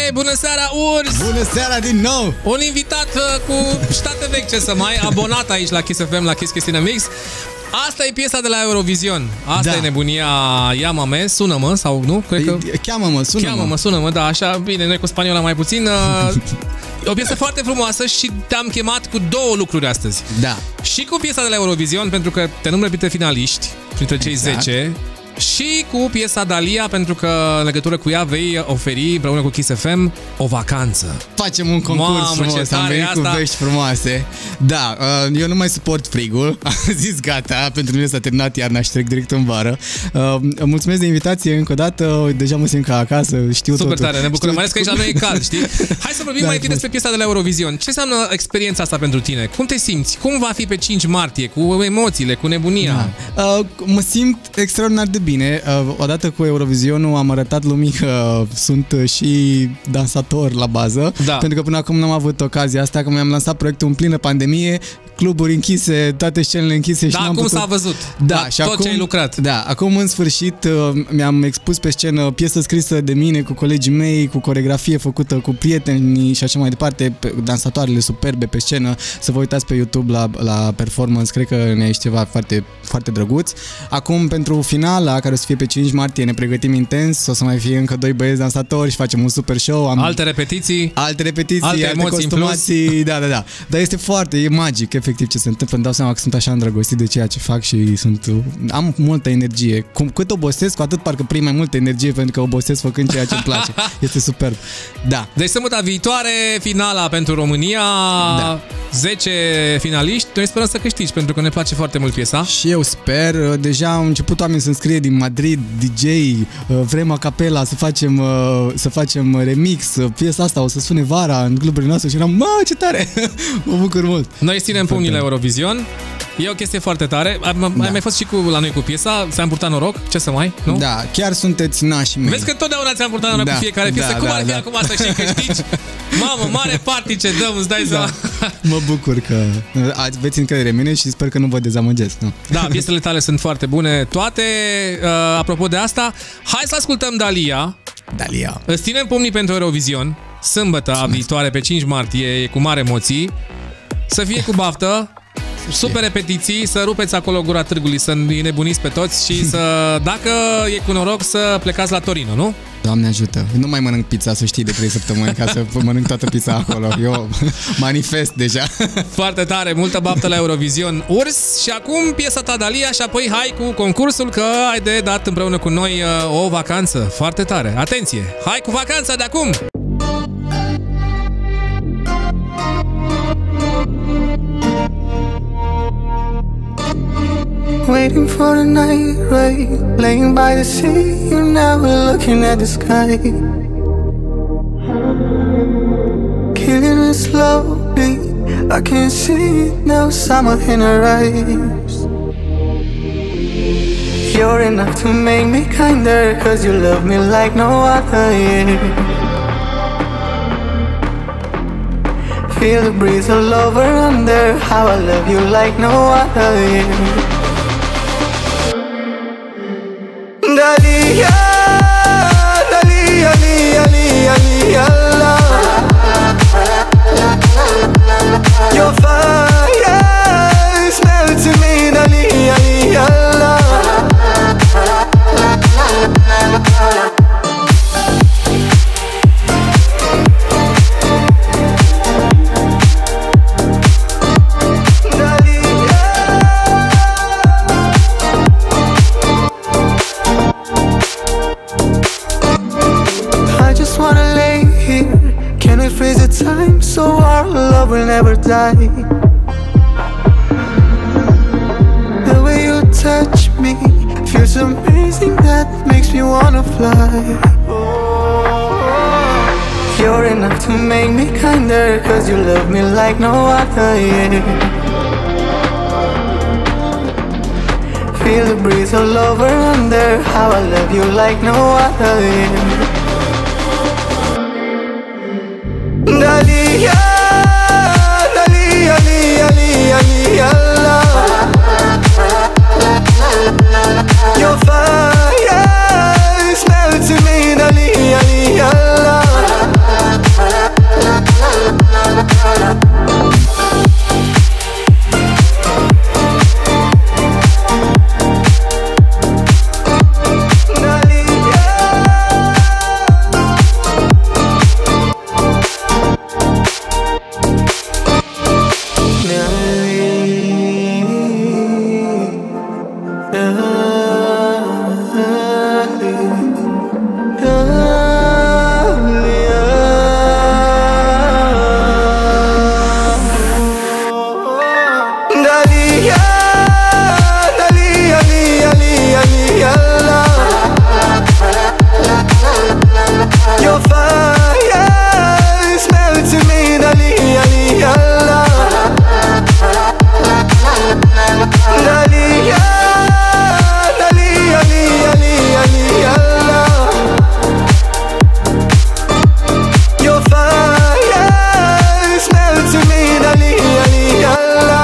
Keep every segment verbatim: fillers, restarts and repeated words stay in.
bună seara, Urs! Bună seara din nou! Un invitat uh, cu state vechi, ce să mai, abonat aici la Kiss F M, la Kiss Christina Mix. Asta e piesa de la Eurovision. Asta da. e nebunia. Ia-mă-me, sună-mă, sau nu? Cred că... Cheamă-mă, sună-mă. Cheamă-mă, sună-mă, da, așa, bine, noi cu spaniola mai puțin. Uh, o piesă foarte frumoasă și te-am chemat cu două lucruri astăzi. Da. Și cu piesa de la Eurovision, pentru că te numeri printre finaliști, printre cei exact. zece. Și cu piesa Dalia, pentru că în legătură cu ea vei oferi împreună cu Kiss F M o vacanță. Facem un concurs Mamă, frumos, am venit asta. cu vești frumoase. Da, eu nu mai suport frigul. Am zis gata, pentru mine s-a terminat iarna și trec direct în vară. Mulțumesc de invitație încă o dată, deja mă simt ca acasă, știu Super totul. tare, ne bucurăm, mai ales că aici la noi e cald, știi? Hai să vorbim da, mai întâi despre piesa de la Eurovision. Ce înseamnă experiența asta pentru tine? Cum te simți? Cum va fi pe cinci martie? Cu emoțiile, cu nebunia? Da. Uh, mă simt extraordinar de bine. Bine, odată cu Eurovisionul am arătat lumii că sunt și dansator la bază, da. pentru că până acum n-am avut ocazia asta, că mi-am lansat proiectul în plină pandemie, cluburi închise, toate scenele închise și da, n-am acum putut... s-a văzut. Da, da, și tot acum, ce ai lucrat. Da, acum în sfârșit mi-am expus pe scenă piesă scrisă de mine, cu colegii mei, cu coreografie făcută cu prietenii și așa mai departe, dansatoarele superbe pe scenă, să vă uitați pe YouTube la, la performance, cred că ne ieși ceva foarte, foarte drăguț. Acum pentru finala, care o să fie pe cinci martie, ne pregătim intens, o să mai fie încă doi băieți dansatori și facem un super show. Am... Alte repetiții. Alte repetiții, alte, alte emoții costumații, da, da, da. Dar este foarte, e magic, efectiv, ce se întâmplă. Îmi dau seama că sunt așa îndrăgostit de ceea ce fac și sunt, am multă energie. Cum, cât obosesc, cu atât parcă prind mai multă energie, pentru că obosesc făcând ceea ce îmi place. Este superb. Da. Deci sâmbătă viitoare, finala pentru România, da. zece finaliști. Noi sperăm să câștigi, pentru că ne place foarte mult piesa. Și eu sper. Deja au început oameni să-mi scrie din Madrid, D J, vrem a capela, să facem, să facem remix, piesa asta o să sune vara în cluburile noastre și eram, mă, ce tare! Mă bucur mult. Noi ținem pumnii la Eurovision. E o chestie foarte tare. Ai da. mai fost și cu, la noi cu piesa, ți-am purtat noroc, ce să mai, nu? Da, chiar sunteți nașii mei. Vezi că totdeauna ți-am purtat noroc da. cu fiecare piesă. Da, Cum da, ar fi da. acum să știi că știi? Mamă, mare party ce dăm, îți dai seama. Da. Mă bucur că aveți încredere în mine și sper că nu vă dezamăgesc. Nu? Da, piesele tale sunt foarte bune toate. Uh, apropo de asta, hai să ascultăm Dalia. Dalia. Îți ținem pumnii pentru Eurovision. Sâmbătă a viitoare, pe cinci martie, e cu mari emoții. Să fie cu baftă. Super repetiții, să rupeți acolo gura târgului, să îi nebuniți pe toți și să, dacă e cu noroc, să plecați la Torino, nu? Doamne ajută! Nu mai mănânc pizza, să știi, de trei săptămâni, ca să mănânc toată pizza acolo. Eu manifest deja. Foarte tare, multă baftă la Eurovision, Urs. Și acum piesa ta, Dalia, și apoi hai cu concursul, că ai de dat împreună cu noi o vacanță. Foarte tare! Atenție! Hai cu vacanța de acum! Waiting for the night rain, laying by the sea, you're never looking at the sky. Killing me slowly, I can see now summer in her eyes. You're enough to make me kinder, cause you love me like no other, yeah. Feel the breeze all over under, how I love you like no other, yeah. Dalia, Dalia, Dalia, Dalia, Dalia, your fire is melting me, Dalia, Dalia. Freeze the time so our love will never die. The way you touch me feels amazing, that makes me wanna fly. You're enough to make me kinder, cause you love me like no other, yeah. Feel the breeze all over under, how I love you like no other, yeah. Dalia, Dalia, Dalia, Dalia, your fire is melting me, Dalia, Dalia. Your fire's melting me, dali, dali, Allah. Dali, dali, dali, dali, dali, Allah. Your fire's melting me, dali, dali, Allah.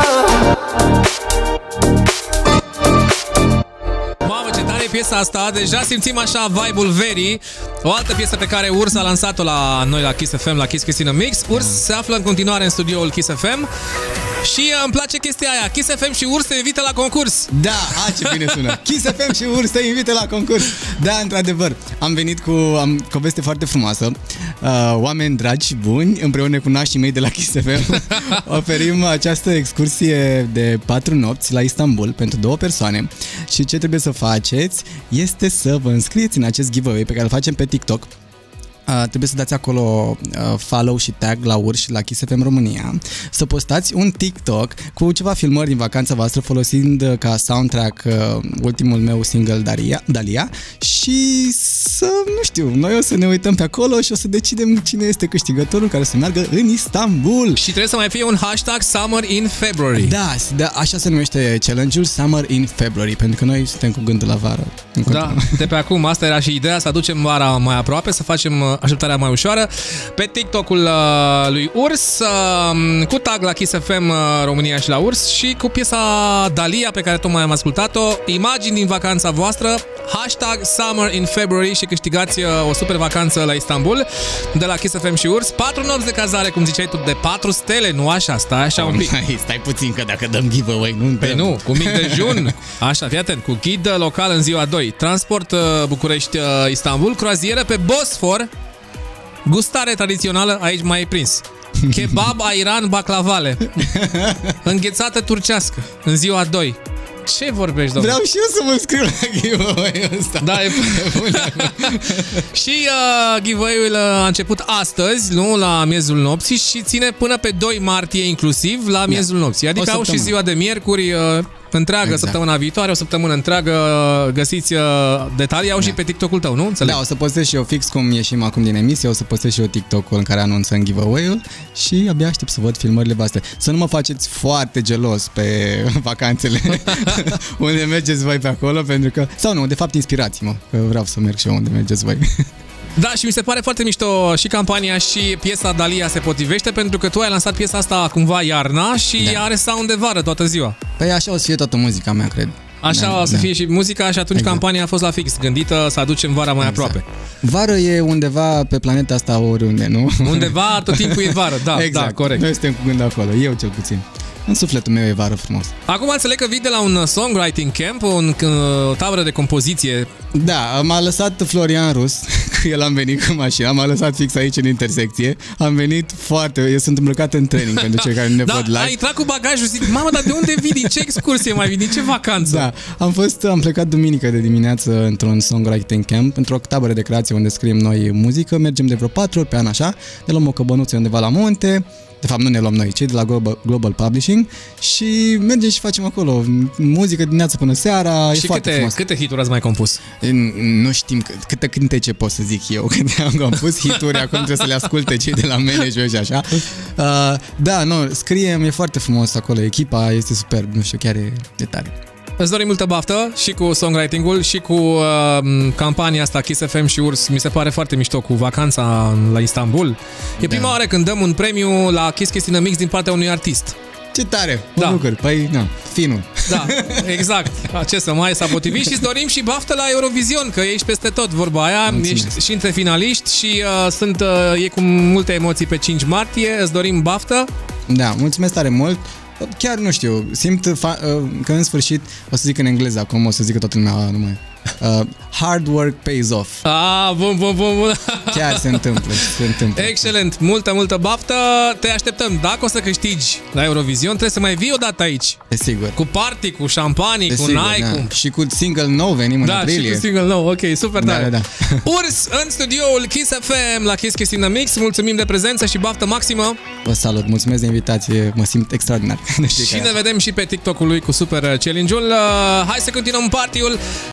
Mamă, ce tare e piesa asta, deja simțim așa vibe-ul verii. O altă piesă pe care Urs a lansat-o la noi la Kiss F M, la Kiss Christina Mix. Urs se află în continuare în studioul Kiss F M. Și uh, îmi place chestia aia, Kiss F M și Urs te invită la concurs. Da, a, ce bine sună. Kiss F M și Urs te invită la concurs. Da, într-adevăr, am venit cu, am, cu o veste foarte frumoasă. uh, Oameni dragi și buni, împreună cu naștii mei de la Kiss F M oferim această excursie de patru nopți la Istanbul pentru două persoane. Și ce trebuie să faceți este să vă înscrieți în acest giveaway pe care îl facem pe TikTok. Uh, trebuie să dați acolo uh, follow și tag la Urs și la Kiss F M România, să postați un TikTok cu ceva filmări din vacanța voastră folosind uh, ca soundtrack uh, ultimul meu single Dalia, Dalia și să, nu știu, noi o să ne uităm pe acolo și o să decidem cine este câștigătorul care să meargă în Istanbul. Și trebuie să mai fie un hashtag Summer in February. Da, da, așa se numește challenge-ul, Summer in February, pentru că noi suntem cu gândul la vară. Da, de pe acum, asta era și ideea, să aducem vara mai aproape, să facem așteptarea mai ușoară. Pe TikTok-ul uh, lui Urs, uh, cu tag la Kiss F M uh, România și la Urs și cu piesa Dalia pe care tocmai am ascultat-o, imagini din vacanța voastră, hashtag Summer in February și câștigați uh, o super vacanță la Istanbul de la Kiss F M și Urs. Patru nopți de cazare, cum ziceai tu, de patru stele, nu așa, stai așa oh, un pic. Stai, stai puțin că dacă dăm giveaway, nu Păi nu, cu mic dejun, așa, fii atent, cu ghid local în ziua doi, transport uh, București-Istanbul, uh, croazieră pe Bosfor, gustare tradițională, aici mai e prins. Kebab, airan, baclavale. Înghețată turcească în ziua doi. Ce vorbești, domnule? Vreau și eu să mă scriu la giveaway-ul ăsta. Da, e bun. Și uh, giveaway-ul a început astăzi, nu? La miezul nopții și ține până pe doi martie inclusiv la miezul da. nopții. Adică au și ziua de miercuri uh, întreagă, exact. Săptămâna viitoare, o săptămână întreagă, găsiți uh, detalii, au da. și pe TikTok-ul tău, nu? Înțeleg? Da, o să postez și eu fix cum ieșim acum din emisie, o să postez și eu TikTok-ul în care anunțăm giveaway-ul și abia aștept să văd filmările voastre. Să nu mă faceți foarte gelos pe vacanțele unde mergeți voi pe acolo, pentru că, sau nu, de fapt inspirați-mă, că vreau să merg și eu unde mergeți voi. Da, și mi se pare foarte mișto și campania și piesa Dalia se potrivește, pentru că tu ai lansat piesa asta cumva iarna și da. are sound de vară toată ziua. Păi așa o să fie toată muzica mea, cred. Așa da, o să da. fie și muzica și atunci exact. campania a fost la fix, gândită să aducem vara mai exact. aproape. Vară e undeva pe planeta asta oriunde, nu? Undeva tot timpul e vară, da, exact. da, corect. Noi suntem cu gând acolo, eu cel puțin. În sufletul meu e vară frumos. Acum înțeleg că vii de la un songwriting camp, un, o tabără de compoziție. Da, m-a lăsat Florian Rus, că el am venit cu mașina, m-a lăsat fix aici în intersecție. Am venit foarte, eu sunt îmbrăcat în training pentru cei care nu ne da, văd live. Ai intrat cu bagajul, zic, mamă, dar de unde vii? Din ce excursie mai vii? Din ce vacanță? Da, am fost, am plecat duminică de dimineață într-un songwriting camp, într-o tabără de creație unde scriem noi muzică, mergem de vreo patru ori pe an așa, ne luăm o căbănuță undeva la munte. De fapt, nu ne luăm noi, cei de la Global, Global Publishing și mergem și facem acolo muzică dimineața până seara. Și e foarte câte, frumos. câte hituri ați mai compus? Nu știm câte cântece pot să zic eu, câte am compus hituri, acum trebuie să le asculte cei de la management și așa. Uh, da, nu, scriem, e foarte frumos acolo, echipa este superb, nu știu, chiar e, e tare. Îți dorim multă baftă și cu songwriting-ul și cu uh, campania asta Kiss F M și Urs. Mi se pare foarte mișto cu vacanța la Istanbul. E prima da. oară când dăm un premiu la Kiss Christina Mix din partea unui artist. Ce tare! Da. Mă bucur. Păi, na, finul. Da, exact. Ce să mai s-a potrivit și îți dorim și baftă la Eurovision, că ești peste tot, vorba aia. Mulțumesc. Ești și între finaliști și uh, sunt, uh, e cu multe emoții pe cinci martie. Îți dorim baftă. Da, mulțumesc tare mult. Chiar nu știu, simt că în sfârșit, o să zic în engleză acum, o să zică toată lumea numai. Uh, hard work pays off. Ah, bun, bun, bun, bun. Chiar se întâmplă, se întâmplă. Excelent, multă, multă baftă. Te așteptăm. Dacă o să câștigi la Eurovision, trebuie să mai vii o dată aici. E sigur. Cu party, cu șampanii, cu nai, da. cu... Și cu single nou venim în da, aprilie. Da, și cu single nou, ok, super da, tare. Da, da. Urs în studioul Kiss F M la Kiss Christina Mix. Mulțumim de prezență și baftă maximă. Vă salut, mulțumesc de invitație, mă simt extraordinar. Și ne vedem și pe TikTok-ul lui cu super challenge-ul. Hai să continuăm party-ul.